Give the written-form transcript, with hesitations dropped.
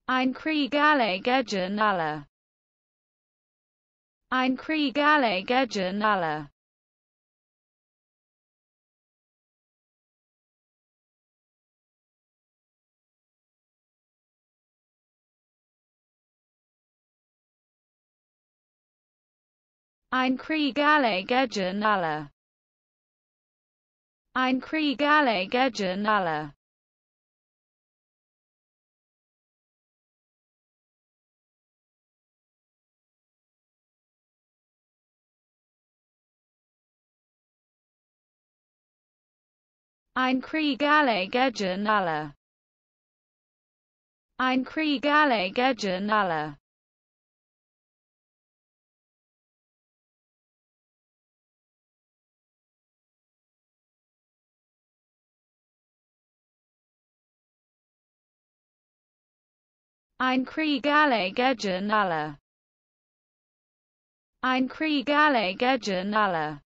Ein Krieg alle gegen alle. Ein Krieg alle gegen alle. Ein Krieg alle gegen alle. Ein Krieg alle gegen alle. Ein Krieg alle gegen alle. Ein Krieg alle gegen alle. Ein Krieg alle gegen alle. Ein Krieg alle gegen alle.